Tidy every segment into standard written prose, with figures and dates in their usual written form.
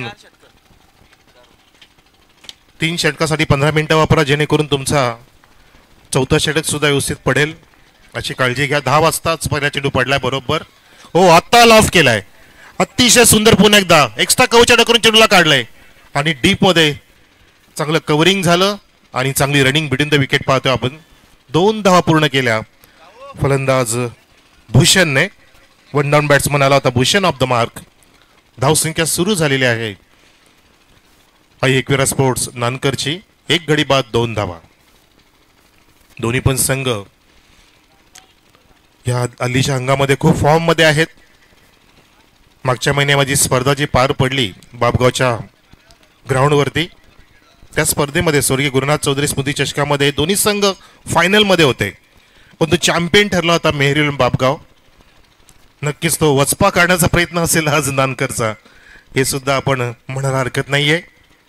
3 षटकासाठी 15 मिनिटं वापरा, जेणेकरून तुमचा चौथा षटक सुद्धा व्यवस्थित पडेल अशी काळजी घ्या. 10 वाजताच पहिला चेंडू पडलाय बरोबर. हो, आता लॉफ केलाय, अतिशय सुंदर. पुन्हा एकदा एक्स्ट्रा कव्हरच्या डकरून चेंडूला काढलाय आणि डीप मध्ये चांगलं कव्हरिंग झालं आणि चांगली रनिंग बिटवीन द विकेट पाहतोय आपण. 2 धावा पूर्ण केल्या फलंदाज भूषणने. 1 डाऊन बॅट्समन आला होता भूषण ऑफ द मार्क. धावसंख्या सुरू झालेली आहे एकविरा स्पोर्ट्स नानकरची. 1 गडी बाद 2 धावा. दोन्ही पण संघ या हल्लीच्या अंगामध्ये खूप फॉर्म मध्ये आहेत. मागच्या महिन्यामध्ये स्पर्धा जी पार पडली बापगावच्या ग्राउंडवरती, त्या स्पर्धेमध्ये स्वर्गीय गुरुनाथ चौधरी स्मृती चषकामध्ये दोन्ही संघ फायनल मध्ये होते, पण तो चॅम्पियन ठरला होता मेहरील बापगाव. नक्कीच तो वचपा काढण्याचा प्रयत्न असेल आज नानकरचा, हे सुद्धा आपण म्हणायला हरकत नाहीये.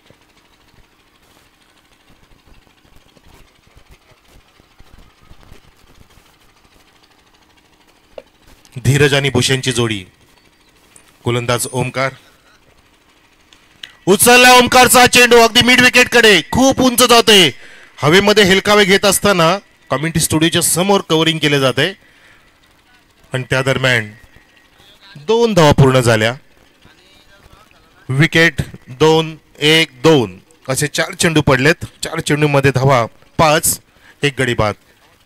धीरज आणि भूषणची जोडी. गोलंदाज ओमकार. उचलला ओमकारचा चेंडू अगदी मिड विकेट कडे, खूप उंच जातोय. हवेमध्ये हेलकावे घेत असताना कम्युनिटी स्टुडिओच्या समोर कव्हरिंग केले जाते आणि त्या दरम्यान 2 धावा पूर्ण झाल्या. विकेट 2-1-2 असे 4 चेंडू पडलेत. 4 चेंडू मध्ये धावा 5, 1 गडी बाद.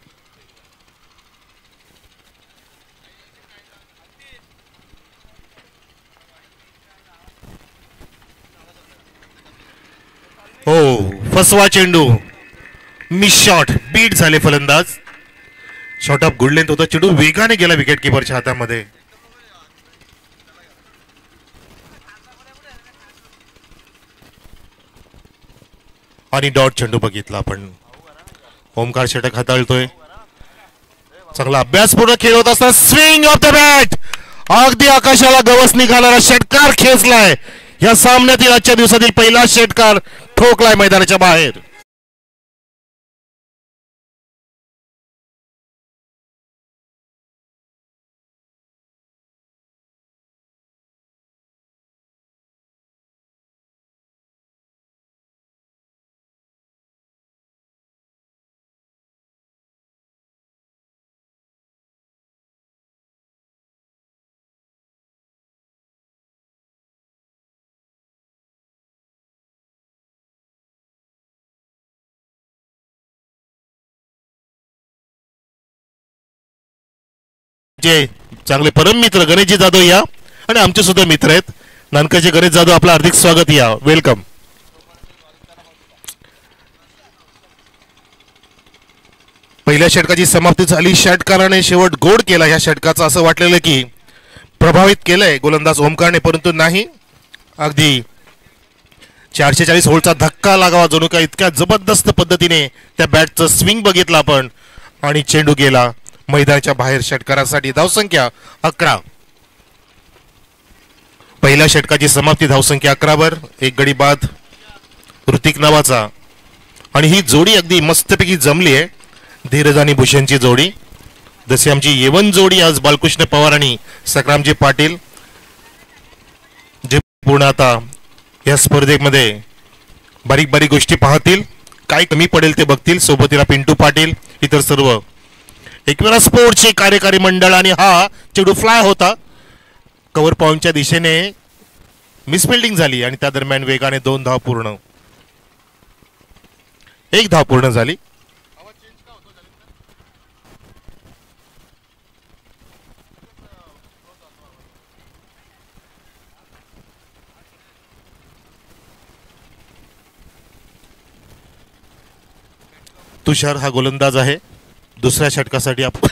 हो, फसवा चेंडू, मिस शॉट, बीट झाले फलंदाज. शॉट ऑफ गुड लेंथ होता, चेंडू वेगाने गेला विकेट किपरच्या हातामध्ये. आणि डॉट चेंडू बघितला आपण. ओमकार षटक हाताळतोय. चांगला अभ्यासपूर्ण खेळ होत असताना स्विंग ऑफ द बॅट, अगदी आकाशाला गवस निघाणारा षटकार खेचलाय. या सामन्यातील आजच्या दिवसातील पहिला षटकार ठोकलाय मैदानाच्या बाहेर. जे चांगले परम मित्र गणेशजी जाधव या आणि आमचे सुद्धा मित्र आहेत नानकरचे गणेश जाधव, आपलं हार्दिक स्वागत, या वेलकम. पहिल्या षटकाची समाप्ती झाली. षटकाराने शेवट गोड केला या षटकाचा, असं वाटलेलं की प्रभावित केलंय गोलंदाज ओमकारने, परंतु नाही. अगदी 440 होल्डचा धक्का लागावा जणू काय, इतक्या जबरदस्त पद्धतीने त्या बॅटचं स्विंग बघितलं आपण आणि चेंडू गेला मैदानाच्या बाहेर. षटकारासाठी धावसंख्या 11. पहिल्या षटकाची समाप्ती धावसंख्या 11 वर. 1 गडी बाद ऋतिक नावाचा. आणि ही जोडी अगदी मस्तपैकी जमली आहे, धीरज आणि भूषणची जोडी. जशी आमची येवन जोडी आज बालकृष्ण पवार आणि संग्रामजी पाटील, जे पूर्ण आता या स्पर्धेमध्ये बारीक बारीक गोष्टी पाहतील, काय कमी पडेल ते बघतील. सोबतीला पिंटू पाटील, इतर सर्व एकविरा स्पोर्ट्सचे कार्यकारी मंडळ. आणि हा चेंडू फ्लाय होता, कव्हर पॉइंटच्या दिशेने मिसफिल्डिंग झाली आणि त्या दरम्यान वेगाने 2 धाव पूर्ण, 1 धाव पूर्ण झाली. तुषार हा गोलंदाज आहे. दुसऱ्या षटकासाठी आपण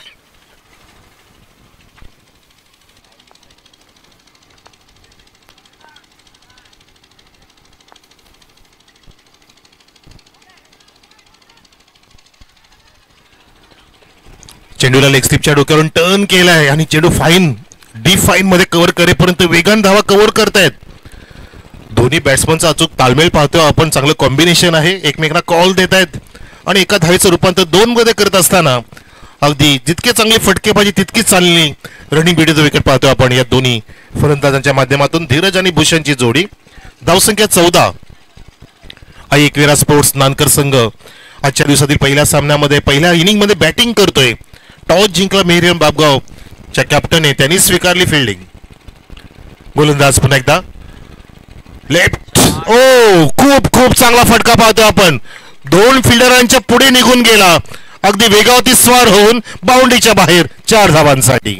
चेंडूला लेग स्लिपच्या डोक्यावरून टर्न केलाय आणि चेंडू फाईन डी फाईन मध्ये कव्हर करेपर्यंत वेगान धावा कव्हर करतायत. दोन्ही बॅट्समनचा अचूक ताळमेळ पाहतोय आपण, चांगलं कॉम्बिनेशन आहे, एकमेकांना कॉल देत आहेत आणि एका धावेचं रूपांतर 2 मध्ये करत असताना अगदी जितके चांगले फटके पाहिजे तितकीच चांगली रनिंग बिडीचं विकेट पाहतोय आपण या दोन्ही फलंदाजांच्या माध्यमातून. धीरज आणि भूषणची जोडी. धावसंख्या 14. आई एकविरा स्पोर्ट्स नानकर संघ आजच्या दिवसातील पहिल्या सामन्यामध्ये पहिल्या इनिंगमध्ये बॅटिंग करतोय. टॉस जिंकला मेहरियम बाबगावच्या कॅप्टन आहे, त्यांनी स्वीकारली फिल्डिंग. गोलंदाज पुन्हा एकदा लेफ्ट. ओ खूप खूप चांगला फटका पाहतोय आपण. 2 फिल्डरांच्या पुढे निघून गेला, अगदी वेगावती स्वार होऊन बाउंड्रीच्या बाहेर 4 धावांसाठी.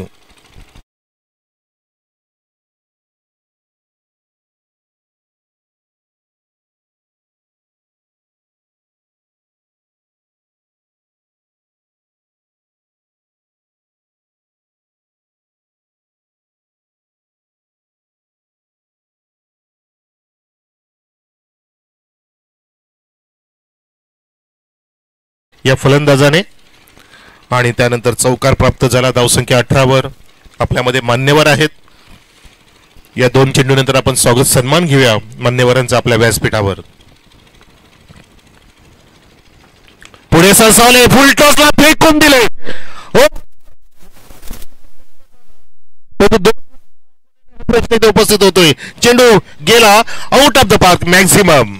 या फलंदाजाने आणि त्यानंतर चौकार प्राप्त झाला. धावसंख्या 18 वर आपल्यामध्ये मान्यवर आहेत. या 2 चेंडूनंतर आपण स्वागत सन्मान घेऊया मान्यवरांचा आपल्या व्यासपीठावर. पुढे सरसावले, फुल टॉसला फेकून दिले. उपस्थित होतोय, चेंडू गेला out of the park maximum.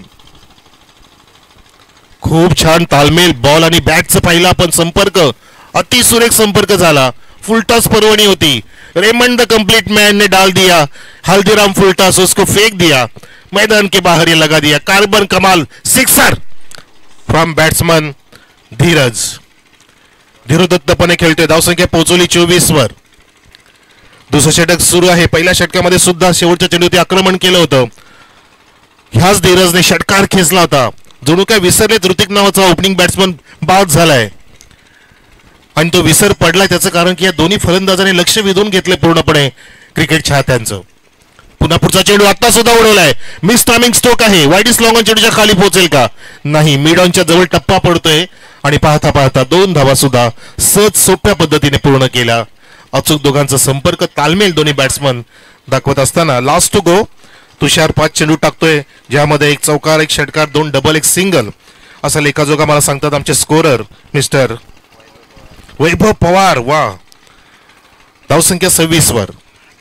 खूप छान तालमेल बॉल आणि बॅटचा पाहिला आपण संपर्क, अतिसुरेख संपर्क झाला. फुलटॉस परवणी होती. रेमंड द कंप्लीट मैन ने डाल दिया हल्दीराम फुलटॉस, उसको फेंक दिया, मैदान के बाहर ये लगा दिया. कार्बन कमाल सिक्सर फ्रॉम बॅट्समन धीरज. धीरोदत्तपणे खेळतोय. धावसंख्या पोहोचवली 24 वर. दुसरं षटक सुरू आहे. पहिल्या षटकामध्ये सुद्धा शेवटच्या चेंडूवरती आक्रमण केलं होतं. ह्याच धीरजने षटकार खेचला होता. जणू काय विसरले ऋतिक नावाचा ओपनिंग बॅट्समन बाद झालाय आणि तो विसर पडलाय. त्याचं कारण की या दोन्ही फलंदाजांनी लक्ष वेधून घेतले पूर्णपणे क्रिकेट चाहत्यांचं. पुन्हा पुढचा चेंडू आता सुद्धा उडवलाय. मिस टायमिंग स्ट्रोक आहे. वाईडिस लॉंग ऑन चेंडूच्या खाली पोहोचेल का? नाही, मिड ऑनच्या जवळ टप्पा पडतोय आणि पाहता पाहता 2 धावा सुद्धा सहज सोप्या पद्धतीने पूर्ण केल्या. अचूक दोघांचा संपर्क, तालमेल दोन्ही बॅट्समन दाखवत असताना लास्ट टू गो. तुषार 5 चेंडू टाकतोय, ज्यामध्ये 1 चौकार, 1 षटकार, 2 डबल, 1 सिंगल असा लेखाजोगा मला सांगतात आमचे स्कोरर मिस्टर वैभव पवार. वा, धावसंख्या 26 वर.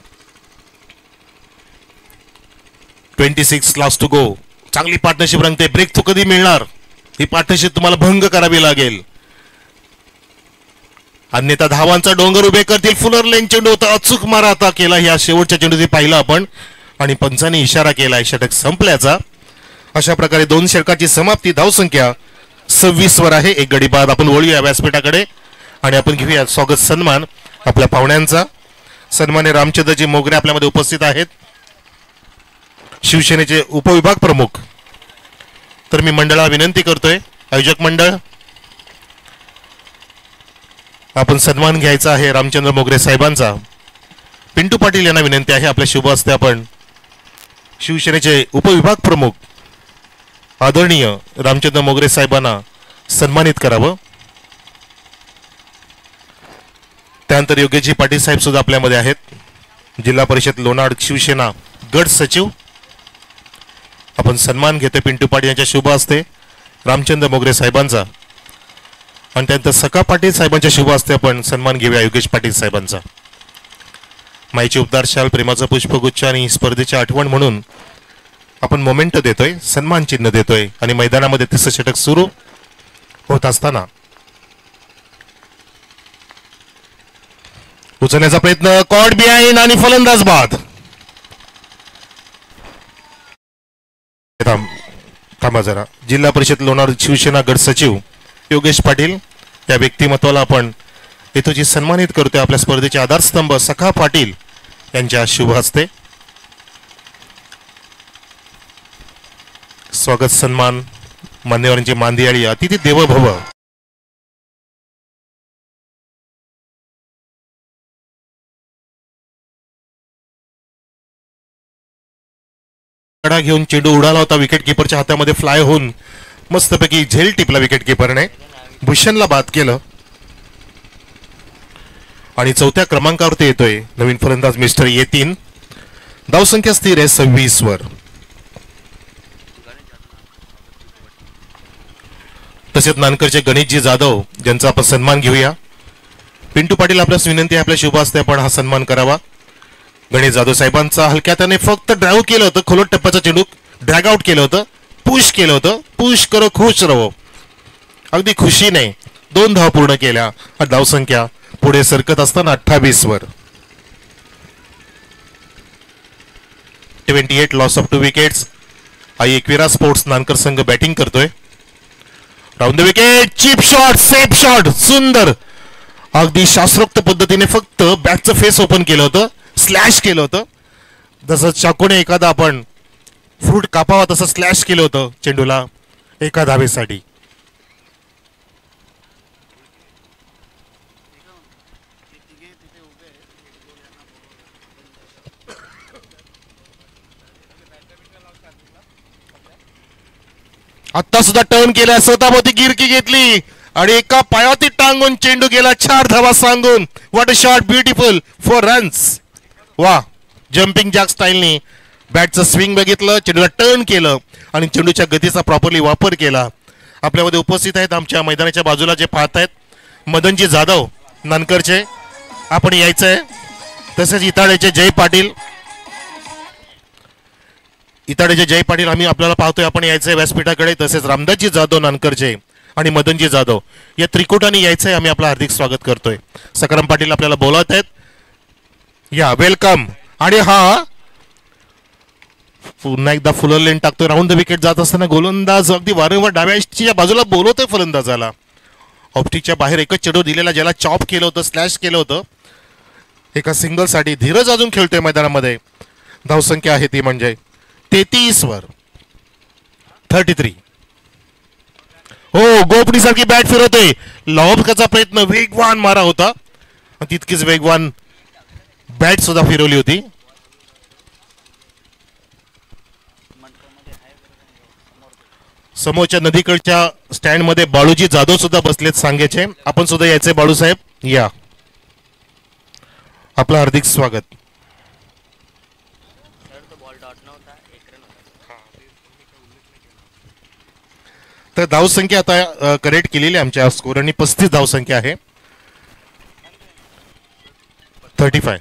26 लास्ट टू गो. चांगली पार्टनरशिप रंगते. ब्रेक तो कधी मिळणार? ही पार्टनरशिप तुम्हाला भंग करावी लागेल, अन्यथा धावांचा डोंगर उभे करतील. फुलर लेन चेंडू होता, अचूक मारा आता केला. ह्या शेवटच्या चेंडूत पाहिलं आपण आणि पंचांनी इशारा केलाय षटक संपल्याचा. अशा प्रकारे 2 षटकाची समाप्ती. धावसंख्या 26 वर आहे. 1 गडी बाद. आपण वळूया व्यासपीठाकडे आणि आपण घेऊया स्वागत सन्मान आपल्या पाहुण्यांचा. सन्मान्य रामचंद्रजी मोगरे आपल्यामध्ये उपस्थित आहेत, शिवसेनेचे उपविभाग प्रमुख. तर मी मंडळाला विनंती करतोय, आयोजक मंडळ, आपण सन्मान घ्यायचा आहे रामचंद्र मोगरे साहेबांचा. पिंटू पाटील यांना विनंती आहे, आपल्या शुभ हस्ते आपण शिवसेनेचे उपविभाग प्रमुख आदरणीय रामचंद्र मोगरे साहेबांना सन्मानित करावं. त्यानंतर योगेशजी पाटील साहेब सुद्धा आपल्यामध्ये आहेत, जिल्हा परिषद लोणाड शिवसेना गट सचिव. आपण सन्मान घेतोय पिंटू पाटील यांच्या शुभ हस्ते रामचंद्र मोगरे साहेबांचा आणि त्यानंतर सका पाटील साहेबांच्या शुभ हस्ते आपण सन्मान घेऊया योगेश पाटील साहेबांचा. माईची उबदार शाल, प्रेमाचं पुष्पगुच्छ आणि स्पर्धेची आठवण म्हणून आपण मोमेंट देतोय, सन्मान चिन्ह देतोय आणि मैदानामध्ये 30 षटक सुरू होत असताना उचलण्याचा प्रयत्न, कॉट बिहाइंड आणि फलंदाज बाद. थांबा जरा. जिल्हा परिषद लोणार शिवसेना गट सचिव योगेश पाटील या व्यक्तिमत्वाला आपण हेतूची सन्मानित करतोय. आपल्या स्पर्धेचे आधारस्तंभ सखा पाटील यांच्या शुभ हस्ते स्वागत सन्मान. मान्यवरांची मांदियाळी, अतिथी देवो भव. घेऊन चेंडू उडाला होता विकेट किपरच्या हातामध्ये, फ्लाय होऊन मस्तपैकी झेल टिपला विकेट किपरने, भूषणला बाद केलं आणि 4थ्या क्रमांकावरती येतोय नवीन फलंदाज मिस्टर येतीन. धावसंख्या स्थिर आहे 26 वर. तसेच नानकरचे गणेशजी जाधव ज्यांचा आपण सन्मान घेऊया. पिंटू पाटील आपल्यास विनंती आहे, आपल्या शुभ हस्ते आपण हा सन्मान करावा. गणेश जाधव साहेबांचा हलक्या त्याने फक्त ड्राईव्ह केलं होतं, खोलट टप्प्याचा चेंडू ड्रॅग आउट केलं होतं, पुश केलं होतं. पुश करो खुश रहो, अगदी खुशीने 2 धावा पूर्ण केल्या. धावसंख्या पुढे सरकत असताना 28 वर. 28 लॉस ऑफ 2 विकेट्स. आई एकविरा स्पोर्ट्स नानकर संघ बॅटिंग करतोय. Round the wicket, chip shot, safe shot, सुंदर. अगदी शास्त्रोक्त पद्धतीने फक्त बॅटचं फेस ओपन केलं होतं, स्लॅश केलं होतं. जसं चाकूने एखादा आपण फ्रूट कापावा तसं स्लॅश केलं होतं चेंडूला एका धावेसाठी. आता सुद्धा टर्न केला, स्वतःभोवती गिरकी घेतली आणि एका पायावरती टांगून चेंडू गेला 4 धावा सांगून. What a shot, beautiful four runs. वा, जम्पिंग जॅक स्टाईलने बॅटचं स्विंग बघितलं, चेंडूला टर्न केलं आणि चेंडूच्या गतीचा प्रॉपरली वापर केला. आपल्यामध्ये उपस्थित आहेत आमच्या मैदानाच्या बाजूला जे पाहतायत मदनजी जाधव नानकरचे, आपण यायचंय. तसेच इताड्याचे जय पाटील, जय पाटील आम्ही आपल्याला पाहतोय, आपण यायचंय व्यासपीठाकडे. तसेच रामदासजी जाधव नानकरचे आणि मदनजी जाधव या त्रिकुटाने यायचंय. आम्ही आपलं हार्दिक स्वागत करतोय. सकाराम पाटील आपल्याला बोलत आहेत, या वेलकम. आणि हा पुन्हा एकदा फुलर लेन टाकतोय. राऊंड द विकेट जात असताना गोलंदाज अगदी वारंवार डाव्याच्या बाजूला बोलवतोय फलंदाजाला. ऑप्टिकच्या बाहेर एकच चेंडू दिलेला, ज्याला चॉप केलं होतं, स्लॅश केलं होतं. एका सिंगलसाठी धीरज अजून खेळतोय मैदानामध्ये. धावसंख्या आहे ती म्हणजे 33 वर. 33. हो, गोपणीसारखी बॅट फिरवतोय. लॉबचा प्रयत्न, वेगवान मारा होता, तितकीच वेगवान बॅट सुद्धा फिरवली होती. समोरच्या नदीकडच्या स्टँड मध्ये बाळूजी जाधव सुद्धा बसलेत सांगायचे. आपण सुद्धा यायचे बाळू साहेब, या. आपलं हार्दिक स्वागत. तर धावसंख्या आता करेक्ट केलेली आमच्या स्कोरनी 35 धावसंख्या आहे. 35.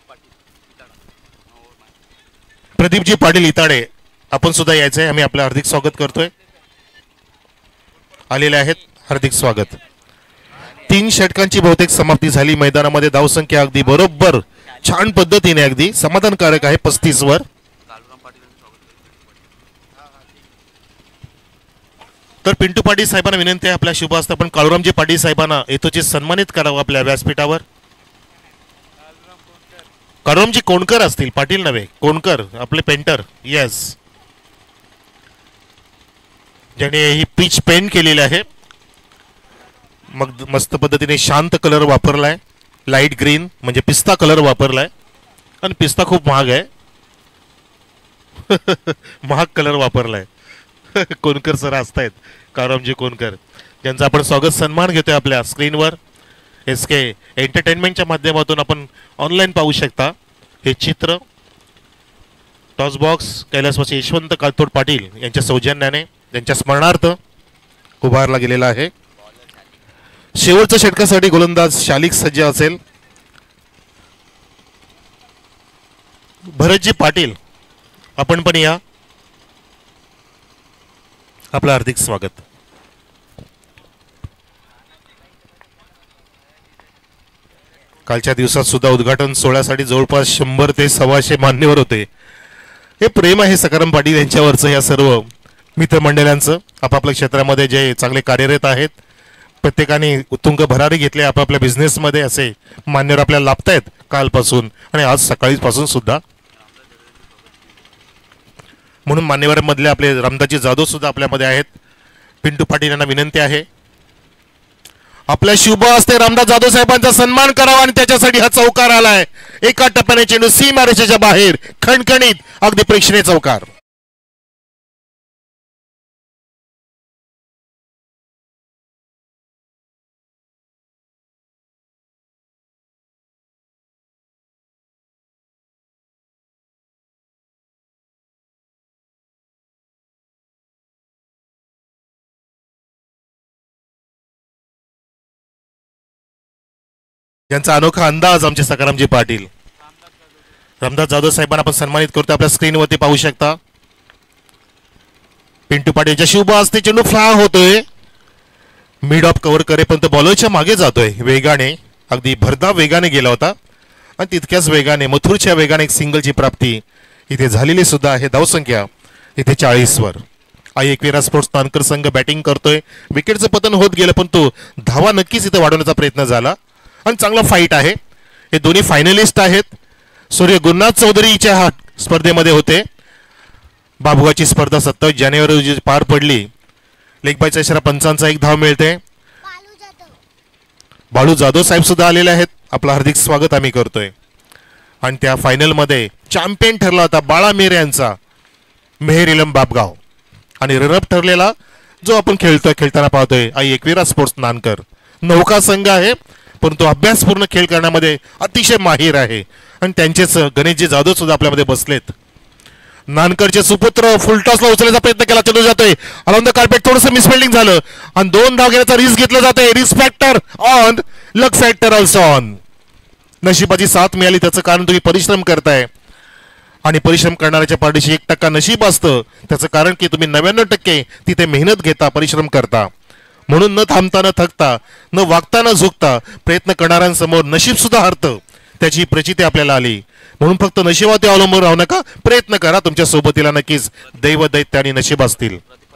प्रदीपजी पाटील इताडे, आपण सुद्धा यायचंय. आम्ही आपलं हार्दिक स्वागत करतोय. आलेले आहेत, हार्दिक स्वागत. 3 षटकांची बहुतेक समाप्ती झाली मैदानामध्ये. धावसंख्या अगदी बरोबर छान पद्धतीने अगदी समाधानकारक आहे 35 वर. तर पिंटू पाटील साहेबांना विनंती आहे, आपल्या शुभ हस्ते आपण काळूरामजी पाटील साहेबांना येतोची सन्मानित करावं आपल्या व्यासपीठावर. काळूरामजी कोणकर असतील, पाटील नव्हे, कोणकर आपले पेंटर. येस, ज्याने ही पिच पेंट केलेली आहे. मग मस्त पद्धतीने शांत कलर वापरलाय, लाईट ग्रीन म्हणजे पिस्ता कलर वापरलाय. आणि पिस्ता खूप महाग आहे. महाग कलर वापरलाय. कोणकर सर असतायत, काळूरामजी कोणकर, ज्यांचा आपण स्वागत सन्मान घेतोय आपल्या स्क्रीनवर. SK एंटरटेनमेंटच्या माध्यमातून आपण ऑनलाईन पाहू शकता हे चित्र. टॉस बॉक्स कैलासवासी यशवंत काळतोड पाटील यांच्या सौजन्याने, त्यांच्या स्मरणार्थ उभारला गेलेला आहे. शेवटच्या षटकासाठी गोलंदाज शालिक सज्ज असेल. भरतजी पाटील, आपण पण या. आपलं हार्दिक स्वागत. कालच्या दिवसात सुद्धा उद्घाटन सोहळ्यासाठी जवळपास 100 ते 125 मान्यवर होते. हे प्रेम आहे सकाराम पाटील यांच्यावरचं, या सर्व मित्रमंडळांचं. आपापल्या क्षेत्रामध्ये जे चांगले कार्यरत आहेत, प्रत्येकाने उत्तुंग भरारी घेतले आपापल्या बिझनेसमध्ये. असे मान्यवर आपल्याला लाभतायत कालपासून आणि आज सकाळीपासून सुद्धा. म्हणून मान्यवरांमधले आपले रामदासजी जाधव सुद्धा आपल्यामध्ये आहेत. पिंटू पाटील यांना विनंती आहे, आपल्या शुभ हस्ते रामदास जाधव साहेबांचा सन्मान करावा आणि त्याच्यासाठी हा चौकार आलाय. एका टप्प्याने चेंडू सीमारेषेच्या बाहेर, खणखणीत अगदी प्रेक्षणीय चौकार. यांचा अनोखा अंदाज आमचे सकारामजी पाटील. रामदास जाधव साहेबांना आपण सन्मानित करतो, आपल्या स्क्रीनवरती पाहू शकता. पिंटू पाटीलच्या शुभ हस्ते चेंडू फ्लाय होतोय, मिड ऑफ कव्हर करेपर्यंत बॉलरच्या मागे जातोय वेगाने, अगदी भरधाव वेगाने गेला होता आणि तितक्याच वेगाने मथुरच्या वेगाने एक सिंगलची प्राप्ती इथे झालेली सुद्धा आहे. धावसंख्या इथे 40 वर. आई एकविरा स्पोर्ट्स तानकर संघ बॅटिंग करतोय. विकेटचं पतन होत गेलं पण तो धावा नक्कीच इथे वाढवण्याचा प्रयत्न झाला आणि चांगला फाईट आहे. हे दोन्ही फायनलिस्ट आहेत. सूर्य गुरुनाथ चौधरीच्या हा स्पर्धेमध्ये होते. बाबुगाची स्पर्धा 27 जानेवारी रोजी पार पडली. लेग बायचा इशारा पंचांचा एक धाव मिळते. बाळू जाधव साहेब सुद्धा आलेले आहेत. आपलं हार्दिक स्वागत आम्ही करतोय. आणि त्या फायनलमध्ये चॅम्पियन ठरला होता बाळा मेर यांचा मेहर इलम बाबगाव आणि रनअप ठरलेला जो आपण खेळताना पाहतोय आई एकविरा स्पोर्ट्स नानकर. नौका संघ आहे परंतु अभ्यासपूर्ण खेळ करण्यामध्ये अतिशय माहीर आहे आणि त्यांचेच गणेशजी जाधव सुद्धा आपल्यामध्ये बसलेत. नानकरचे सुपुत्र फुलटॉसला उचलण्याचा प्रयत्न केला, चेंडू जातोय अराउंड द कार्पेट, थोडंसं मिसफिल्डिंग झालं आणि 2 धाव घेण्याचा रिस्क घेतला जातोय. Risk factor on, luck factor also on. नशिबाची साथ मिळाली त्याचं कारण तुम्ही परिश्रम करताय आणि परिश्रम करणाऱ्याच्या पाठीशी 1% नशीब असतं. त्याचं कारण की तुम्ही 99% तिथे मेहनत घेता, परिश्रम करता. म्हणून न थांबता न थकता न वागता न झुकता प्रयत्न करणाऱ्यांसमोर नशीब सुद्धा हरतं, त्याची प्रचिती आपल्याला आली. म्हणून फक्त नशिबावरती अवलंबून राहू नका, प्रयत्न करा. तुमच्या सोबतीला नक्कीच दैव दैत्य आणि नशीब असतील.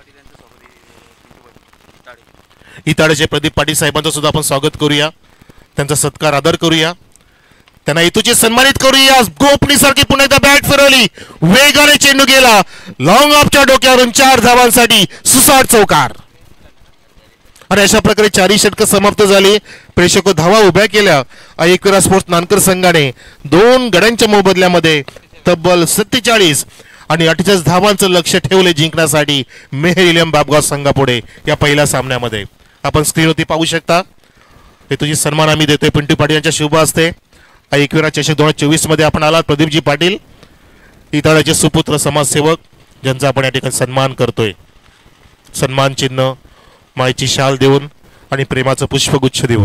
इताड्याचे प्रदीप पाटील साहेबांचं सुद्धा आपण स्वागत करूया, त्यांचा सत्कार आदर करूया, त्यांना इथूची सन्मानित करूया. गोपणीसारखी पुन्हा एकदा बॅट फिरवली, वेगाने चेंडू गेला लॉंग ऑफच्या डोक्यावरून 4 धावांसाठी सुसाट चौकार. आणि अशा प्रकारे 4ही षटकं समाप्त झाली. प्रेक्षक धावा उभ्या केल्या. एकविरा स्पोर्ट्स नानकर संघाने 2 गड्यांच्या मोबदल्यामध्ये तब्बल 47 आणि 48 धावांचं लक्ष ठेवले जिंकण्यासाठी मेहर इलम बाबगाव संघापुढे या पहिल्या सामन्यामध्ये. आपण स्क्रीनवरती पाहू शकता. हे तुझी सन्मान आम्ही देतोय पिंटू पाटील यांच्या शुभ हस्ते. एकविरा चषक 2024 मध्ये आपण आलात प्रदीपजी पाटील, इताळ्याचे सुपुत्र समाजसेवक ज्यांचा आपण या ठिकाणी सन्मान करतोय. सन्मान चिन्ह, मायेची शाल देऊन आणि प्रेमाचं पुष्पगुच्छ देऊन.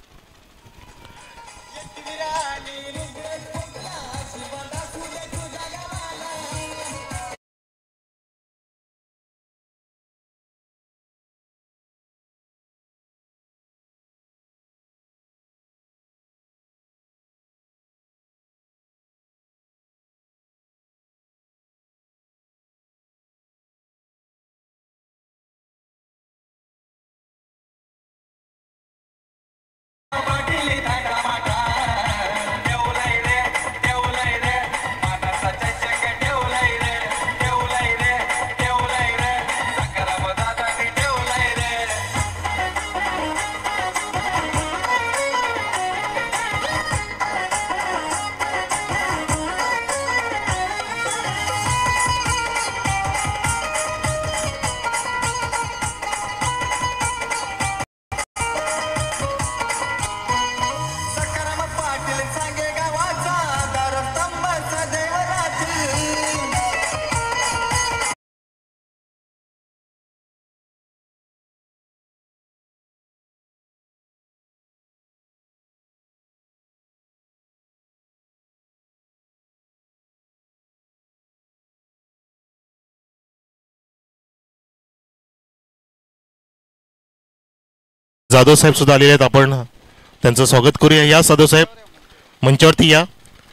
जाधव साहेब सुद्धा आलेले आहेत, आपण त्यांचं स्वागत करूया. या जाधव साहेब मंचावरती या.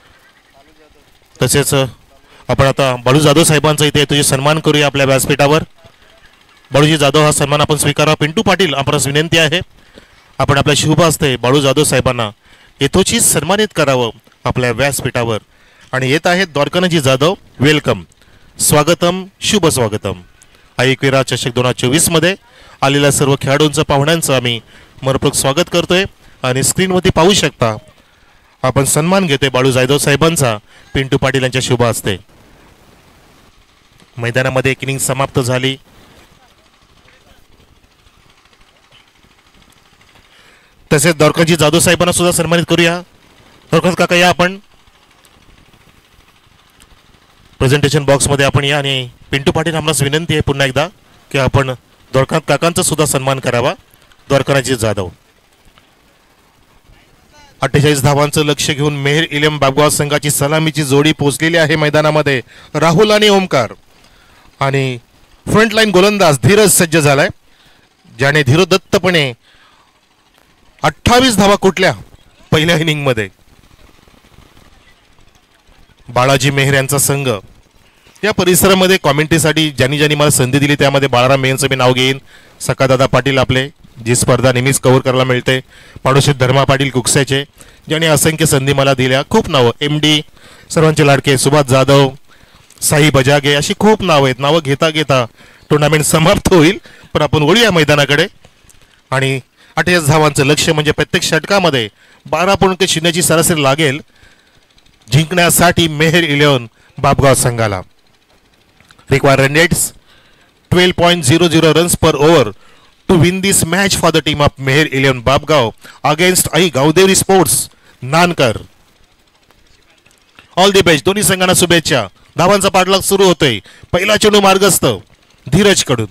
तसेच आपण आता बाळू जाधव साहेबांचा इथे तुझे सन्मान करूया आपल्या व्यासपीठावर. बाळूजी जाधव हा सन्मान आपण स्वीकारा. पिंटू पाटील आपणास विनंती आहे आपण आपल्या शुभ हस्ते बाळू जाधव साहेबांना येथोची सन्मानित करावं आपल्या व्यासपीठावर. आणि येत आहेत द्वारकानाजी जाधव. वेलकम, स्वागतम, शुभ स्वागतम. एकविरा चषक 2024 मध्ये आलेल्या सर्व खेळाडूंचं पाहुण्यांचं आम्ही मनपूर्वक स्वागत करतोय. आणि स्क्रीनवरती पाहू शकता आपण सन्मान घेतोय बाळू जाधव साहेबांचा पिंटू पाटील यांच्या शुभ हस्ते. मैदानामध्ये एक इनिंग समाप्त झाली. तसेच द्वारकाजी जाधव साहेबांना सुद्धा सन्मानित करूया. द्वारकाज काका या आपण प्रेझेंटेशन बॉक्समध्ये आपण या. आणि पिंटू पाटील आम्हाला विनंती आहे पुन्हा एकदा की आपण द्वारकानाथ काकांचा सुद्धा सन्मान करावा. द्वारकानाथजी जाधव 48 धावांचं लक्ष घेऊन मेहर इलम बाबगाव संघाची सलामीची जोडी पोहोचलेली आहे मैदानामध्ये. राहुल आणि ओमकार आणि फ्रंटलाईन गोलंदाज धीरज सज्ज झालाय, ज्याने धीरोदत्तपणे 28 धावा कुठल्या पहिल्या इनिंगमध्ये. बाळाजी मेहर यांचा संघ. या परिसरामध्ये कॉमेंट्रीसाठी ज्यांनी ज्यांनी मला संधी दिली त्यामध्ये बाळाराम मेहरचं मी नाव घेईन, सकादादा पाटील आपले, जी स्पर्धा नेहमीच कव्हर करायला मिळते, पाडोशी धर्मा पाटील कुकसेचे, ज्यांनी असंख्य संधी मला दिल्या. खूप नावं, MD सर्वांचे लाडके सुभाष जाधव, साई बजागे, अशी खूप नावं आहेत. नावं घेता घेता टुर्नामेंट समाप्त होईल, पण आपण वळूया मैदानाकडे. आणि 28 धावांचं लक्ष्य म्हणजे प्रत्येक षटकामध्ये 12.0ची सरासरी लागेल जिंकण्यासाठी मेहर 11 बापगाव संघाला. Require run rates 12.00 runs per over to win this match for the team of Meher 11 Babgaon against आई Gavdevi sports Nankar. All the best. दोन्ही संघांना शुभेच्छा. धावांचा पाठलाग सुरू होतोय. पहिला चेंडू मार्गस्थ धीरज कडून.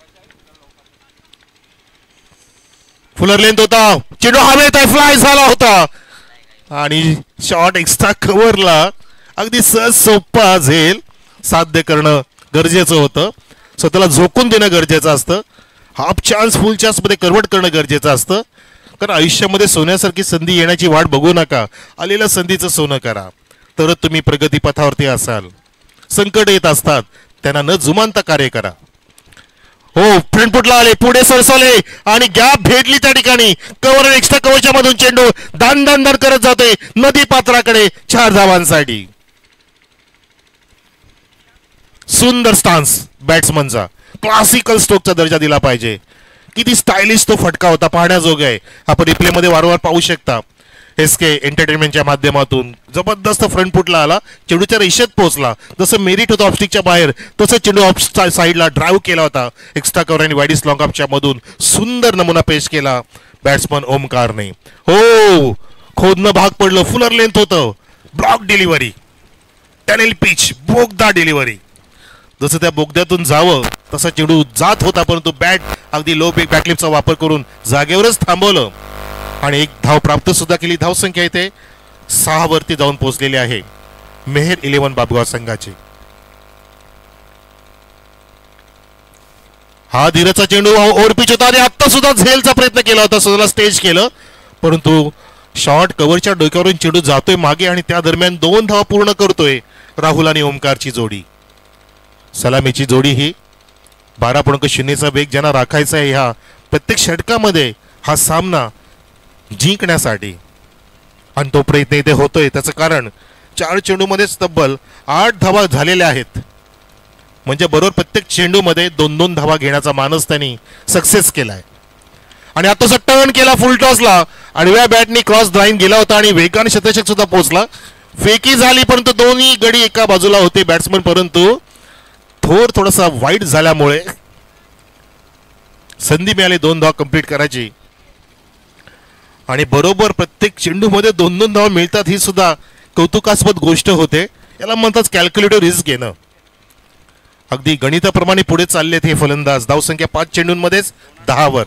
फुलर लेंथ होता, चेंडू हवेत आहे, फ्लाय झाला होता आणि शॉट एक्स्ट्रा कव्हरला अगदी सहज सोपा झेल साध्य करणं गरजेचं होतं. स्वतःला झोकून देणं गरजेचं असतं. हाफ चान्स फुल चान्स मध्ये कन्व्हर्ट करणं गरजेचं असतं. कारण आयुष्यामध्ये सोन्यासारखी संधी येण्याची वाट बघू नका, आलेल्या संधीचं सोनं करा, तरच तुम्ही प्रगतीपथावरती असाल. संकट येत असतात, त्यांना न जुमानता कार्य करा. हो, फ्रंट फुटला आले, पुढे सरसवले आणि गॅप भेटली त्या ठिकाणी. कव्हर एक्स्ट्रा कव्हरच्या मधून चेंडू दान दान दान करत जातोय नदी पात्राकडे 4 धावांसाठी. सुंदर स्टान्स बॅट्समनचा, क्लासिकल स्ट्रोकचा दर्जा दिला पाहिजे. किती स्टायलिश तो फटका होता, पाहण्याजोगा आहे. आपण रिप्ले मध्ये वारंवार पाहू शकता. SK एंटरटेनमेंटच्या माध्यमातून जबरदस्त फ्रंट फुटला आला, चेंडूच्या रेषेत पोहोचला. जसं मेरिट होतं ऑफस्टिकच्या बाहेर, तसं चेंडू ऑफ साईडला ड्राईव्ह केला होता. एक्स्ट्रा कव्हर आणि वाईडिस लॉंग ऑफच्या मधून सुंदर नमुना पेश केला बॅट्समन ओमकारने. हो, खोदणं भाग पडलं. फुलर लेंथ होतं, ब्लॉक डिलिव्हरी, टनेल पिच, बोगदा डिलिव्हरी. जसं त्या बोगद्यातून जावं तसा चेंडू जात होता, परंतु बॅट अगदी लो बॅकलिपचा वापर करून जागेवरच थांबवलं आणि एक धाव प्राप्त सुद्धा केली. धावसंख्या इथे 6 वरती जाऊन पोहोचलेली आहे मेहर 11 बापगाव संघाची. हा धीरचा चेंडू ओव्हर पिच होता आणि आता सुद्धा झेलचा प्रयत्न केला होता, स्वतःला स्टेज केलं, परंतु शॉर्ट कव्हरच्या डोक्यावरून चेंडू जातोय मागे आणि त्या दरम्यान 2 धावा पूर्ण करतोय राहुल आणि ओमकारची जोडी. सलामीची जोडी ही 12.0चा वेग ज्यांना राखायचा आहे ह्या प्रत्येक षटकामध्ये हा सामना जिंकण्यासाठी, आणि तो प्रयत्न इथे होतोय. त्याचं कारण 4 चेंडूमध्येच तब्बल 8 धावा झालेल्या आहेत. म्हणजे बरोबर प्रत्येक चेंडूमध्ये 2-2 धावा घेण्याचा मानस त्यांनी सक्सेस केलाय. आणि आता टर्न केला फुल टॉसला, आडव्या बॅटनी क्रॉस ड्राईन गेला होता आणि वेगाने शतक सुद्धा पोहोचला. फेकी झाली, परंतु दोन्ही गडी एका बाजूला होते बॅट्समन, परंतु थोडासा वाईट झाल्यामुळे संधी मिळाली 2 धावा कंप्लीट करायची. आणि बरोबर प्रत्येक चेंडूमध्ये 2-2 धावा मिळतात, ही सुद्धा कौतुकास्पद गोष्ट होते. याला म्हणतात कॅल्क्युलेटिव्ह रिस्क घेणं. अगदी गणिताप्रमाणे पुढे चाललेत हे फलंदाज. धावसंख्या 5 चेंडूंमध्येच 10 वर.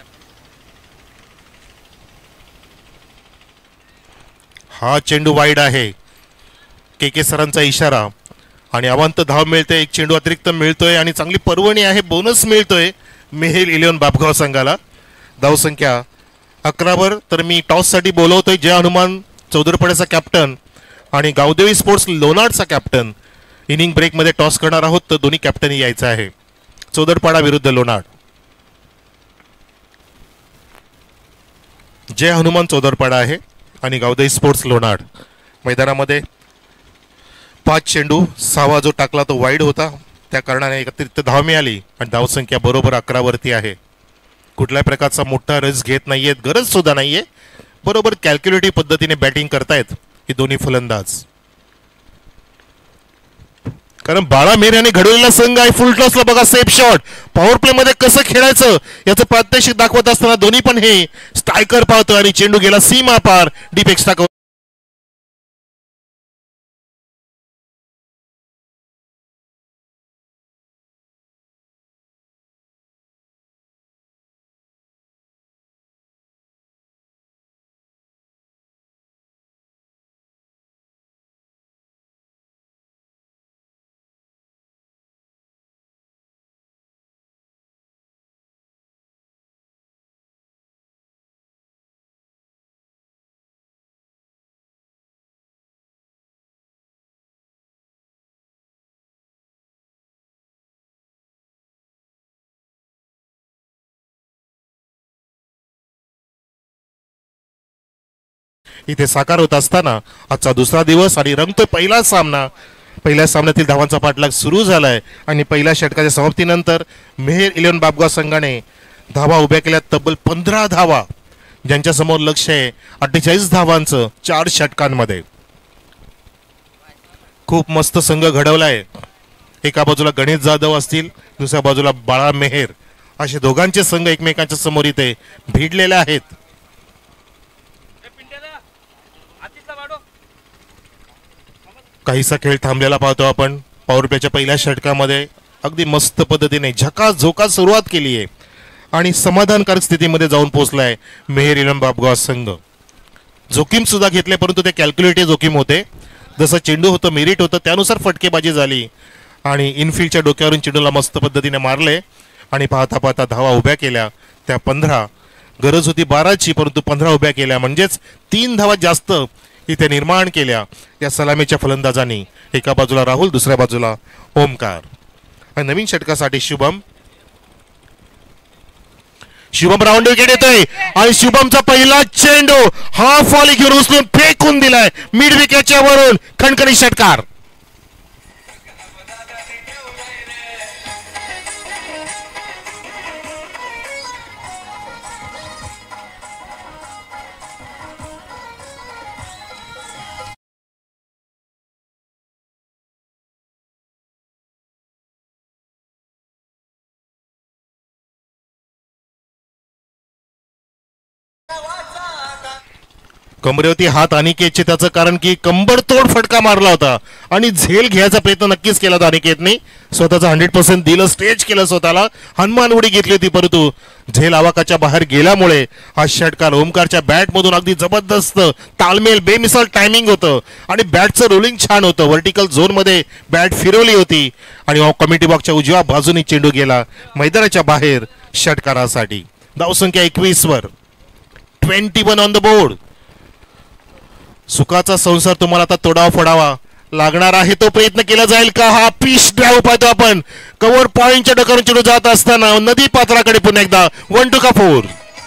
हा चेंडू वाईड आहे, KK सरांचा इशारा, आणि अवांत धाव मिळते. एक चेंडू अतिरिक्त मिळतोय आणि चांगली पर्वणी आहे, बोनस मिळतोय मेहर 11 बापगाव संघाला. धावसंख्या 11 वर. तर मी टॉससाठी बोलवतोय जय हनुमान चौदरपाड्याचा कॅप्टन आणि गावदेवी स्पोर्ट्स लोणारचा कॅप्टन. इनिंग ब्रेकमध्ये टॉस करणार आहोत, तर दोन्ही कॅप्टन यायचं आहे. चौदरपाडा विरुद्ध लोणाड. जय हनुमान चौदरपाडा आहे आणि गावदेवी स्पोर्ट्स लोणाड. मैदानामध्ये 5 चेंडू, 6वा जो टाकला तो वाईड होता, त्या कारणाने एक अतिरिक्त धाव मिळाली आणि धावसंख्या बरोबर 11 वरती आहे. कुठल्याही प्रकारचा मोठा रिस्क घेत नाहीयेत, गरज सुद्धा नाहीये. बरोबर कॅल्क्युलेटिव्ह पद्धतीने बॅटिंग करतायत हे दोन्ही फलंदाज. कारण बाळा मेहर यांनी घडवलेला संघ आहे. फुल टॉसला बघा सेफ शॉट, पॉवर प्ले मध्ये कसं खेळायचं याचं प्रात्यक्षिक दाखवत असताना दोन्ही पण हे स्ट्रायकर पाहतो आणि चेंडू गेला सीमा पार डीप एक्स्ट्रा इथे साकार होत असताना आजचा दुसरा दिवस आणि रंगतोय पहिला सामना. पहिल्या सामन्यातील धावांचा पाठलाग सुरू झालाय आणि पहिल्या षटकाच्या समाप्तीनंतर मेहेर 11 बापगाव संघाने धावा उभ्या केल्या तब्बल 15 धावा, ज्यांच्या समोर लक्ष आहे 48 धावांचं 4 षटकांमध्ये. खूप मस्त संघ घडवलाय. एका बाजूला गणेश जाधव असतील, दुसऱ्या बाजूला बाळा मेहेर, असे दोघांचे संघ एकमेकांच्या समोर इथे भिडलेले आहेत. काहीसा खेळ थांबलेला पाहतो आपण. पॉवर प्लेच्या पहिल्या षटकामध्ये अगदी मस्त पद्धतीने झकाझोकात सुरुवात केली आहे आणि समाधानकारक स्थितीमध्ये जाऊन पोहोचलाय मेहेर 11 बापगाव संघ. जोखीम सुद्धा घेतले, परंतु ते कॅल्क्युलेटेड जोखीम होते. जसं चेंडू होतं, मेरिट होतं, त्यानुसार फटकेबाजी झाली आणि इनफिल्डच्या डोक्यावरून चेंडूला मस्त पद्धतीने मारले आणि पाहता पाहता धावा उभ्या केल्या. त्या 15, गरज होती 12ची, परंतु 15 उभ्या केल्या, म्हणजेच 3 धावा जास्त इथे निर्माण केल्या या सलामीच्या फलंदाजांनी. एका बाजूला राहुल, दुसऱ्या बाजूला ओमकार. आणि नवीन षटकासाठी शुभम राऊंड विकेट येतोय आणि शुभमचा पहिला चेंडू हा फॉली घेऊन उचलून फेकून दिलाय मिड विकेटच्या वरून. खणखणी षटकार. कमरेवरती हात अनिकेतचे, त्याचं कारण की कंबरतोड फटका मारला होता आणि झेल घ्यायचा प्रयत्न नक्कीच केला होता अनिकेतने. स्वतःचा 100% दिलं, स्ट्रेच केलं स्वतःला, हनुमान उडी घेतली होती, परंतु झेल आवाकाच्या बाहेर गेल्यामुळे हा षटकार ओमकारच्या बॅटमधून अगदी जबरदस्त ताळमेल, बेमिसाल टायमिंग होतं आणि बॅटचं रोलिंग छान होतं. व्हर्टिकल झोनमध्ये बॅट फिरवली होती आणि कमिटी बॉक्सच्या उजव्या बाजूने चेंडू गेला मैदानाच्या बाहेर षटकारासाठी. धावसंख्या 21 वर, 21 ऑन द बोर्ड. सुखाचा संसार तुम्हाला आता तोडावा फोडावा लागणार आहे. तो प्रयत्न केला जाईल का? हा पिच ड्राईव्ह पाहतो आपण. कव्हर पॉइंटच्या डोक्यावरून चेंडू जात असताना नदी पात्राकडे पुन्हा एकदा 1 टू 4.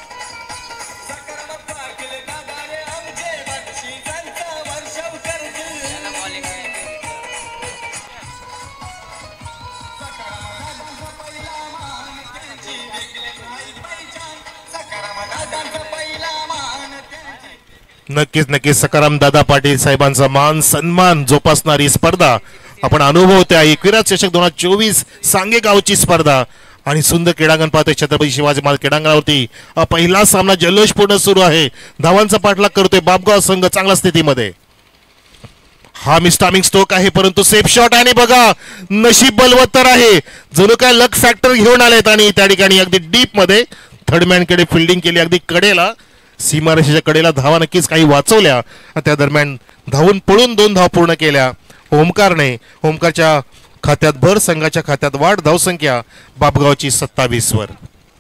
नक्कीच सकाराम दादा पाटील साहेबांचा मान सन्मान जोपासणारी स्पर्धा आपण अनुभवतोय. 21 चषक 2024 सांगेगावची स्पर्धा आणि सुंदर क्रीडांगण पाहतोय छत्रपती शिवाजी महाराज क्रीडांगणावरती. पहिला सामना जल्लोषपूर्ण सुरू आहे. धावांचा पाठलाग करतोय बापगाव संघ चांगल्या स्थितीमध्ये. हा मिस्टामिंग स्ट्रोक आहे, परंतु सेफ शॉट आहे. बघा नशीब बलवत्तर आहे, जणू काय लक फॅक्टर घेऊन आलेत आणि त्या ठिकाणी अगदी डीप मध्ये थर्डमॅन कडे फिल्डिंग केली, अगदी कडेला, सीमारेषेच्या कडेला धावा नक्कीच काही वाचवल्या. त्या दरम्यान धावून पळून 2 धावा पूर्ण केल्या ओमकारने. ओमकारच्या खात्यात भर, संघाच्या खात्यात वाढ. धावसंख्या बापगावची 27 वर,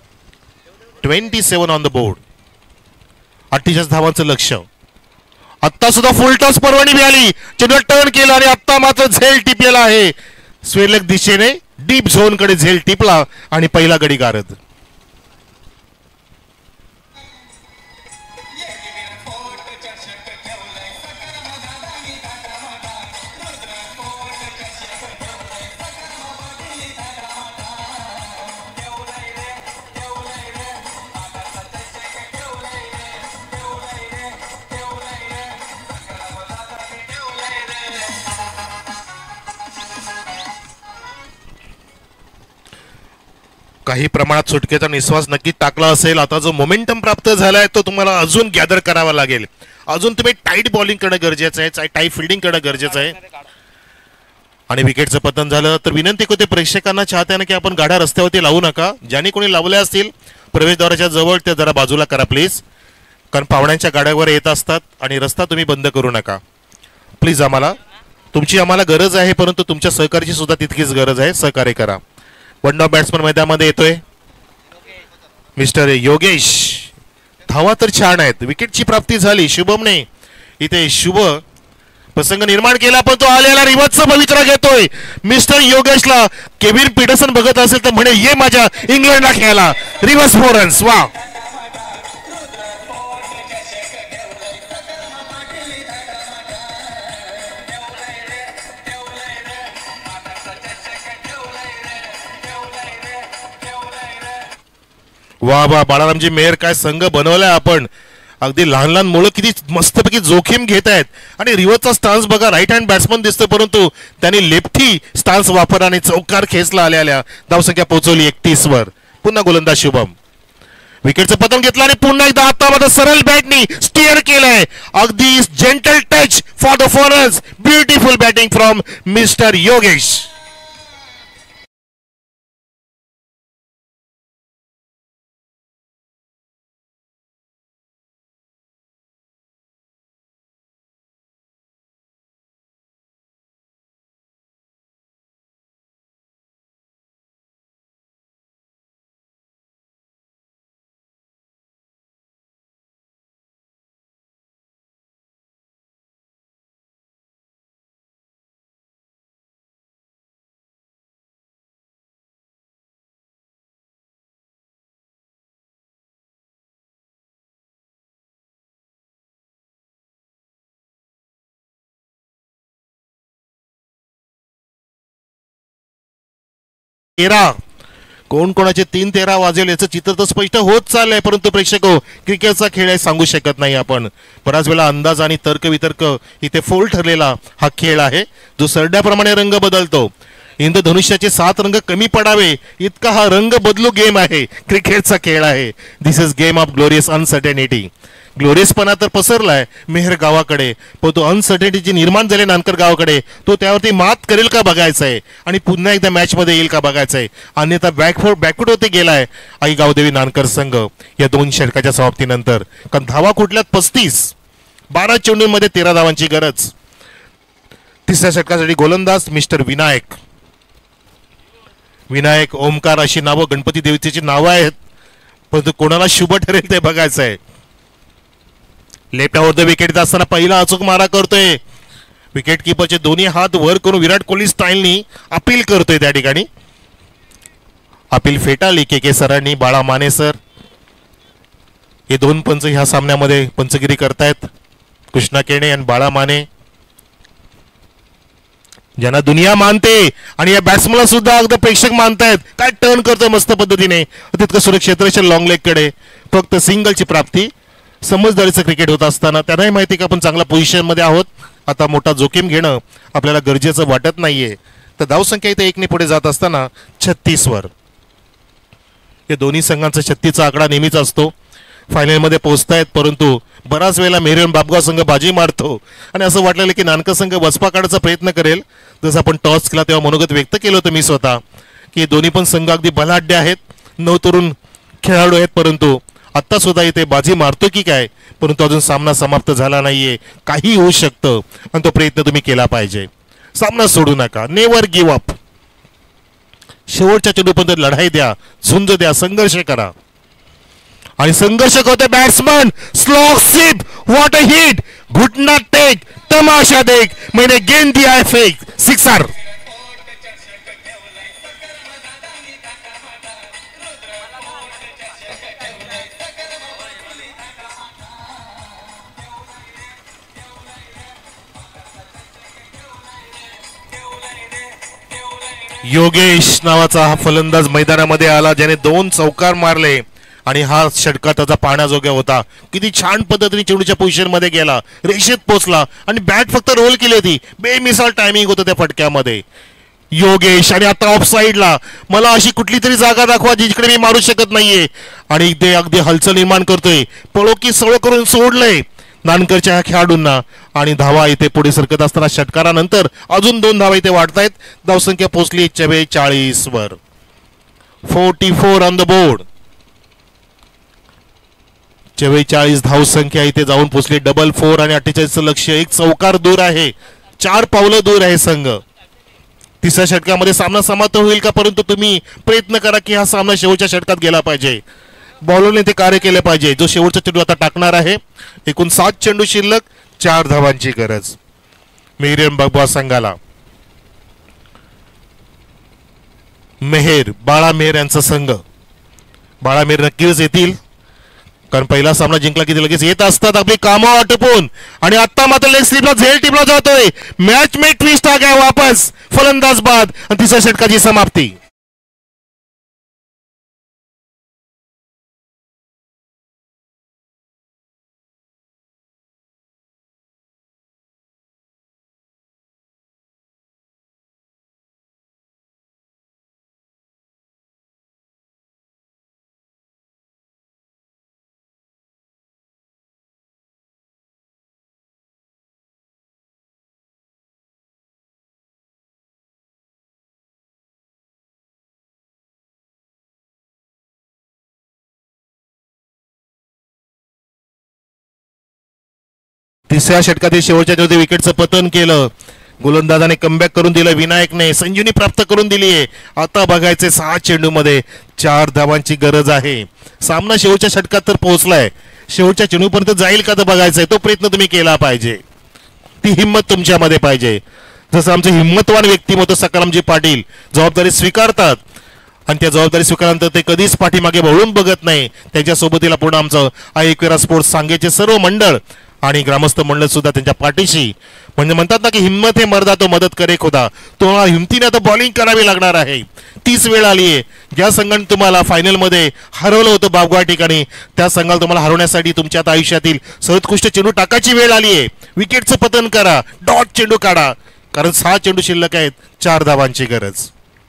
27 ऑन द बोर्ड. 48 धावांचं लक्ष. आत्ता सुद्धा फुल टॉस परवानगी मिळाली, चेंडू टर्न केला आणि आत्ता मात्र झेल टिपलेला आहे. स्वेलक दिशेने डीप झोन कडे झेल टिपला आणि पहिला गडी गारद. काही प्रमाणात सुटकेचा निश्वास नक्की टाकला असेल. आता जो मोमेंटम प्राप्त झालाय तो तुम्हाला अजून गॅदर करावा लागेल. अजून तुम्ही टाईट बॉलिंग करणं गरजेचं आहे, टाईट फिल्डिंग करणं गरजेचं आहे. आणि विकेटचं पतन झालं तर विनंती करते प्रेक्षकांना, चाहत्यानं की आपण गाड्या रस्त्यावरती लावू नका. ज्यांनी कोणी लावल्या असतील प्रवेशद्वाराच्या जवळ ते जरा बाजूला करा प्लीज, कारण पाहुण्यांच्या गाड्यावर येत असतात आणि रस्ता तुम्ही बंद करू नका प्लीज. आम्हाला गरज आहे, परंतु तुमच्या सहकार्याची सुद्धा तितकीच गरज आहे. सहकार्य करा. वन डाऊन बॅट्समन मैदानामध्ये येतोय मिस्टर योगेश. धावा तर छान आहेत, विकेटची प्राप्ती झाली शुभमने. इथे शुभ प्रसंग निर्माण केला, पण तो आलेला रिवर्सचा पवित्रा घेतोय मिस्टर योगेशला. केविन पीटरसन बघत असेल तर म्हणे ये माझ्या इंग्लंडला खेळायला. Reverse 4 runs. वा वा वा बाळारामजी मेहर, काय संघ बनवलाय आपण. अगदी लहान लहान मुलं किती मस्तपैकी जोखीम घेत आहेत. आणि रिव्हर्सचा स्टान्स बघा, राईट हँड बॅट्समन दिसतोय परंतु त्यांनी लेफ्टी स्टान्स वापर आणि चौकार खेचला आल्या धावसंख्या पोहोचवली 31 वर. पुन्हा गोलंदाज शुभम विकेटचं पतन घेतलं आणि पुन्हा एकदा हातामध्ये सरळ बॅटनी स्टीअर केलंय. अगदी gentle touch for the fours. Beautiful batting from mister Yogesh. तेरा कोण कोणाचे 3-13 वाजेल याचं चित्र तर स्पष्ट होत चाललंय. परंतु प्रेक्षक हो, क्रिकेटचा खेळ आहे, सांगू शकत नाही आपण. बराच वेळा अंदाज आणि तर्क वितर्क इथे फोल ठरलेला हा खेळ आहे, जो सरड्याप्रमाणे रंग बदलतो. इंद्रधनुष्याचे 7 रंग कमी पडावे इतका हा रंग बदलू गेम आहे. क्रिकेटचा खेळ आहे. This is game of glorious uncertainty. ग्लोरियसपणा तर पसरलाय मेहर गावाकडे, पण तो अनसर्टेनिटी निर्माण झाले नानकर गावाकडे, तो त्यावरती मात करेल का बघायचंय आणि पुन्हा एकदा मॅच मध्ये येईल का बघायचंय. अन्यथा बॅकफूट होते गेलाय आई गावदेवी नानकर संघ या 2 षटकाच्या समाप्तीनंतर. कारण धावा कुठल्यात 35, 12 चेंडूंमध्ये 13 धावांची गरज. तिसऱ्या षटकासाठी गोलंदाज मिस्टर विनायक. विनायक, ओमकार अशी नावं गणपती देवतेची नावं आहेत, परंतु कोणाला शुभ ठरेल ते बघायचं आहे. लेफ्ट ऑफ द विकेट असताना पहिला अचूक मारा करतोय. विकेट किपरचे दोन्ही हात वर करून विराट कोहली स्टाईलनी अपील करतोय. त्या ठिकाणी अपील फेटाळली के सरांनी. बाळा माने सर हे 2 पंच ह्या सामन्यामध्ये पंचगिरी करतायत. कृष्णा केणे आणि बाळा माने, ज्यांना दुनिया मानते आणि या बॅट्समनला सुद्धा अगदी प्रेक्षक मानतायत. काय टर्न करतोय मस्त पद्धतीने, तितकं सुरक्षेत्र लॉंग लेग कडे. फक्त सिंगलची प्राप्ती. समजदारीचं क्रिकेट होत असताना त्यांनाही माहिती की आपण चांगल्या पोझिशन मध्ये आहोत, आता मोठा जोखीम घेणं आपल्याला गरजेचं वाटत नाहीये. तर धावसंख्या इथे 1 ने पुढे जात असताना 36 वर. हे दोन्ही संघांचा 36 चा आकडा नेहमीच असतो. फायनलमध्ये पोहोचतायत, परंतु बराच वेळेला मेहर बापगाव संघ बाजी मारतो आणि असं वाटलेलं की नानकर संघ बसपा काढायचा प्रयत्न करेल. जसं आपण टॉस केला तेव्हा मनोगत व्यक्त केलं होतं मी स्वतः, की दोन्ही पण संघ अगदी बलाढ्य आहेत, 9 तरुण खेळाडू आहेत, परंतु आत्ता सुद्धा इथे बाजी मारतो की काय. परंतु अजून सामना समाप्त झाला नाहीये, काही होऊ शकतं आणि तो प्रयत्न तुम्ही केला पाहिजे. सामना सोडू नका, नेव्हर गिव्ह अप. शेवटच्या चेंडूपर्यंत लढाई द्या, झुंज द्या, संघर्ष करा. आणि संघर्ष करतोय batsman. Slog sweep, what a hit, घुटना टेक, तमाशा देख, मैंने गेंद दिया है फेक, सिक्सर. योगेश नावाचा हा फलंदाज मैदानामध्ये आला, ज्याने 2 चौकार मारले आणि हा षटकार त्याचा पाहण्याजोग्या होता. किती छान पद्धतीने चेंडूच्या पोझिशन मध्ये गेला, रेषेत पोचला आणि बॅट फक्त रोल केली होती. बेमिसाल टायमिंग होतं त्या फटक्यामध्ये. योगेश आणि आता ऑफ साईडला, मला अशी कुठली तरी जागा दाखवा जिकडे मी मारू शकत नाहीये. आणि ते अगदी हलचल निर्माण करतोय. पळो की सळ करून सोडलंय नानकरच्या ह्या खेळाडूंना. आणि धावा इथे पुढे सरकत असताना षटकारानंतर अजून 2 धावा इथे वाढतायत. धावसंख्या पोहोचली 44 वर. 44 ऑन द बोर्ड. 44 धावसंख्या इथे जाऊन पोहोचली. डबल 4 आणि 48चं लक्ष्य. 1 चौकार दूर आहे, 4 पावलं दूर आहे संघ. तिसऱ्या षटकामध्ये सामना समाप्त होईल का, परंतु तुम्ही प्रयत्न करा की हा सामना शेवटच्या षटकात गेला पाहिजे. बॉलरने ते कार्य केले पाहिजे. जो शेवटचा चेंडू आता टाकणार आहे. एकूण 7 चेंडू शिल्लक, 4 धावांची गरज मेहर बाबा संघाला. मेहर, बाळा मेहर यांचा संघ. बाळा मेहर नक्कीच येतील, कारण पहिला सामना जिंकला की लगेच येत असतात आपली कामं आटोपून. आणि आता मात्र लेग स्लिपला झेल टिपला जातोय. मॅच में ट्विस्ट आ गया वापस, फलंदाज बाद आणि तिसऱ्या षटकाची समाप्ती. तिसऱ्या षटकातील शेवटच्या चेंडूत विकेटचं पतन केलं. गोलंदाजाने कमबॅक करून दिलं. विनायकने संजीवनी प्राप्त करून दिली आहे. आता बघायचे 6 चेंडूमध्ये 4 धावांची गरज आहे. सामना शेवटच्या षटकात तर पोहोचलाय. शेवटच्या चेंडूपर्यंत जाईल का तर बघायचंय. तो प्रयत्न तुम्ही केला पाहिजे. ती हिंमत तुमच्यामध्ये पाहिजे. जसं आमचे हिंमतवान व्यक्तिमत्व सकारामजी पाटील जबाबदारी स्वीकारतात आणि त्या जबाबदारी स्वीकारल्यानंतर ते कधीच पाठीमागे वळून बघत नाही. त्यांच्या सोबतीला पूर्ण आमचं एकविरा स्पोर्ट्स सांगेचे सर्व मंडळ आणि ग्रामस्थ मंडळ सुद्धा त्यांच्या पाठीशी. म्हणजे म्हणतात ना की हिम्मत हे मर्दा तो मदत करे खुदा. तुम्हाला हिमतीने आता बॉलिंग करावी लागणार आहे. 30 वेळ आली आहे. ज्या संघाने तुम्हाला फायनलमध्ये हरवलं होतं बाबगाव ठिकाणी त्या संघाला तुम्हाला हरवण्यासाठी तुमच्या आता आयुष्यातील सर्वोत्कृष्ट चेंडू टाकायची वेळ आली आहे. विकेटचं पतन करा. डॉट चेंडू काढा. कारण 6 चेंडू शिल्लक आहेत. 4 धावांची गरज.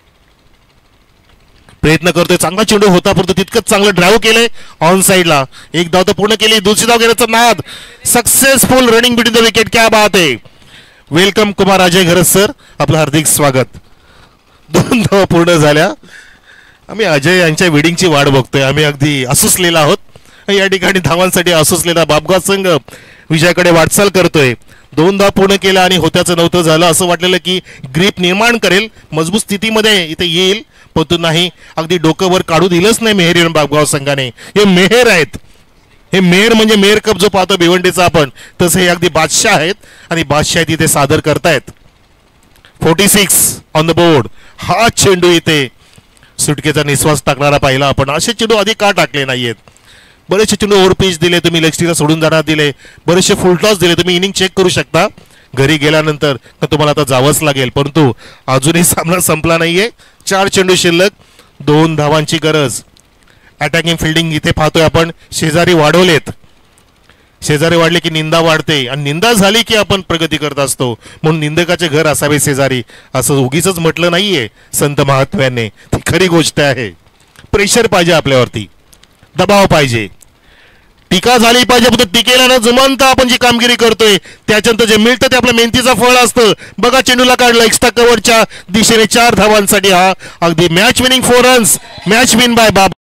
प्रयत्न करतोय. चांगला चेंडू होता परंतु तितकंच चांगलं ड्राईव्ह केलंय ऑन साइडला. एक धाव तर पूर्ण केली. दुसरी धाव घेण्याचा नाद. Successful running between the wicket. क्या बात आहे. Welcome Kumar Ajay Gharat sir. आपलं हार्दिक स्वागत. 2 धावा पूर्ण झाल्या. आम्ही अजय यांच्या वेडिंगची वाट बघतोय. आम्ही अगदी असुसलेला आहोत. या ठिकाणी धावांसाठी असुसलेला बाबगाव संघ विजयाकडे वाटचाल करतोय. 2 धावा पूर्ण केल्या आणि होत्याचं नव्हतं झालं. असं वाटलेलं की ग्रीप निर्माण करेल, मजबूत स्थितीमध्ये इथे येईल, परंतु नाही. अगदी डोकं वर काढू दिलंच नाही मेहर बाबगाव संघाने. हे मेहर आहेत. हे मेहर म्हणजे मेहर कप जो पाहतो भिवंडीचा आपण, तसं हे अगदी बादशाह आहेत आणि बादशाह इथे सादर करतायत. 46 ऑन द बोर्ड. हा चेंडू इथे सुटकेचा निश्वास टाकणारा पाहिला आपण. असे चेंडू आधी का टाकले नाहीयेत. बरेचसे चेंडू ओव्हर पिच दिले तुम्ही. लेगस्टीला सोडून जाणार दिले. बरेचसे फुलटॉस दिले. तुम्ही इनिंग चेक करू शकता घरी गेल्यानंतर. तुम्हाला आता जावंच लागेल. परंतु अजूनही सामना संपला नाहीये. 4 चेंडू शिल्लक. 2 धावांची गरज. अटॅकिंग फिल्डिंग इथे पाहतोय आपण. शेजारी वाढवलेत. शेजारी वाढले की निंदा वाढते आणि निंदा झाली की आपण प्रगती करत असतो. म्हणून निंदकाचे घर असावे शेजारी असं उगीच म्हटलं नाहीये संत महात्म्याने. ती खरी गोष्ट आहे. प्रेशर पाहिजे आपल्यावरती. दबाव पाहिजे. टीका झाली पाहिजे. फक्त टीकेला न जुमानता आपण जी कामगिरी करतोय त्याच्यानंतर जे मिळतं ते आपल्या मेहनतीचं फळ असतं. बघा चेंडूला काढलं एक्स्ट्रा कव्हरच्या दिशेने 4 धावांसाठी. हा अगदी match winning 4 runs. Match win by बाबा.